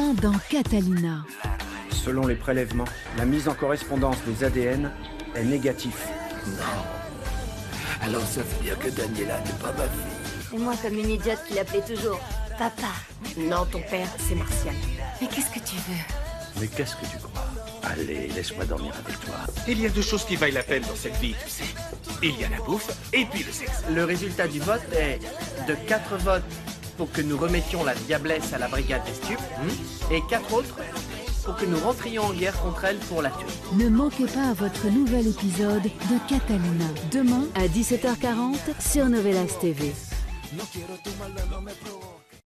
Demain dans Catalina. Selon les prélèvements, la mise en correspondance des ADN est négative. Non. Alors ça veut dire que Daniela n'est pas ma fille. Et moi comme une idiote qui l'appelait toujours papa. Non, ton père, c'est Martial. Mais qu'est-ce que tu veux? Mais qu'est-ce que tu crois? Allez, laisse-moi dormir avec toi. Il y a deux choses qui valent la peine dans cette vie, tu sais. Il y a la bouffe et puis le sexe. Le résultat du vote est de 4 votes pour que nous remettions la diablesse à la brigade des stupes et 4 autres pour que nous rentrions en guerre contre elle pour la tuer. Ne manquez pas votre nouvel épisode de Catalina. Demain à 17h40 sur Novelas TV. No quiero tu mal, no me provoques.